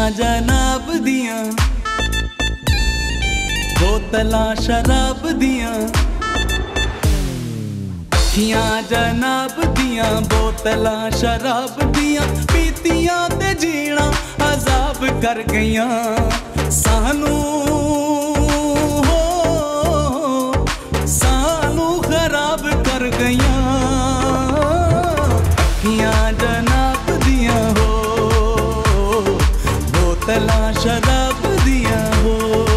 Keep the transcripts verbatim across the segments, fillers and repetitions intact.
जनाब दियां बोतलां शराब दियां, अखियां जनाब दियां बोतलां शराब दियां, पीतियां ते जीना अजाब कर गईयां सानू हो, सानू खराब कर गईयां। अखियां जनाब दियां हो बोतलां शराब दियां हो।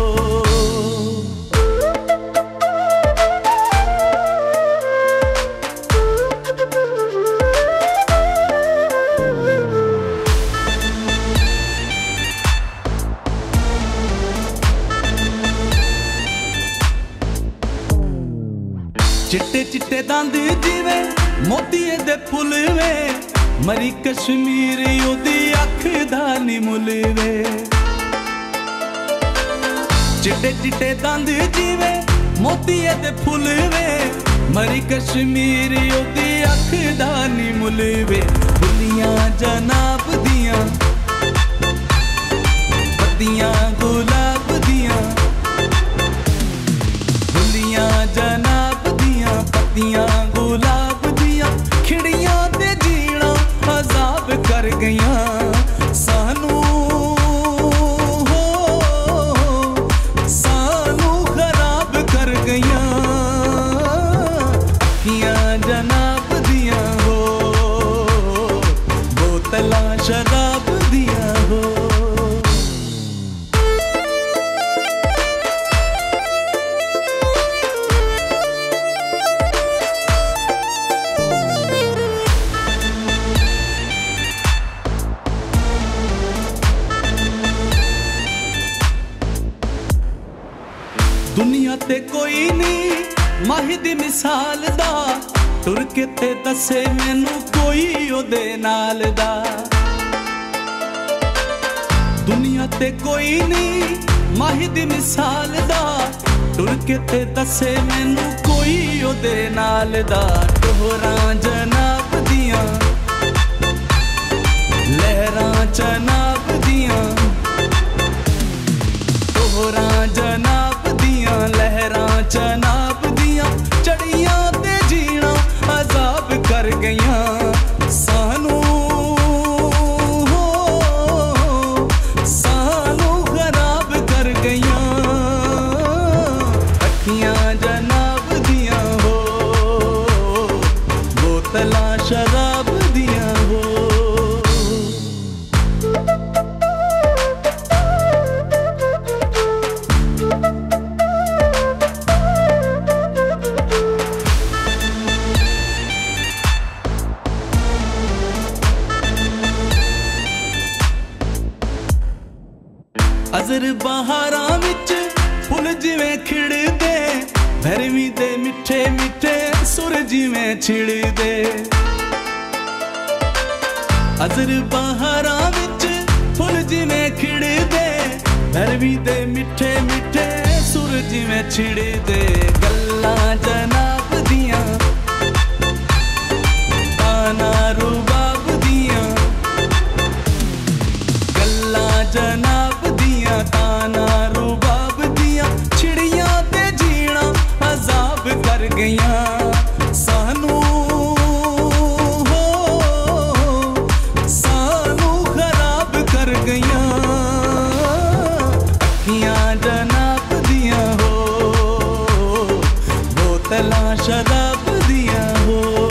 चिट्टे चिट्टे दंद जिवे मोतिये दे फुल वे, मरी कश्मीर ओदी अख दा नी मुल वे। चिट्टे चिट्टे दंद जिवे मोतिये दे फुल वे, मरी कश्मीर ओदी अख दा नी मुल वे। फुलियां जनाब दियां पत्तियां गुलाब दियां, फुलियां जनाब दियां पत्तियां गुलाब दियां, खिड़ियां ते जीना अजाब कर गईयां सानू हो, सानू खराब कर गईयां। अखियां जनाब दियां हो बोतलां शराब दियां हो। दुनिया ते कोई नहीं माही दी मिसाल दा, टुर के ते दसे मैनू कोई ओदे नाल दा। दुनिया ते कोई नहीं माही दी मिसाल दा, टुर के ते दसे मैनू कोई ओदे नाल दा। टोहरां जनाब दियां लहरां जनाब दियां, टोहरां जनाब दियां लहरां जनाब दियां, चढ़ियां ते जीना अजाब कर गईयां सानू हो, सानू खराब कर गईयां। अखियां जनाब दियां हो बोतलां शराब दियां हो। अजर बहारां विच फुल जिवें खिड़दे, भैरवी दे मिठे मिठे सुर जिवें छिड़दे। अजर बहारां विच फुल जिवें खिड़दे, भैरवी दे मिठे मिठे सुर जिवें छिड़दे। गल्लां जनाब दियां ताना रुबाब दियां, गल्लां जनाब दियां ताना रुबाब दियां, छिड़ियां ते जीना अजाब कर गईयां सानू हो, सानू खराब कर गईयां। अखियां जनाब दियां हो बोतलां शराब दियां हो।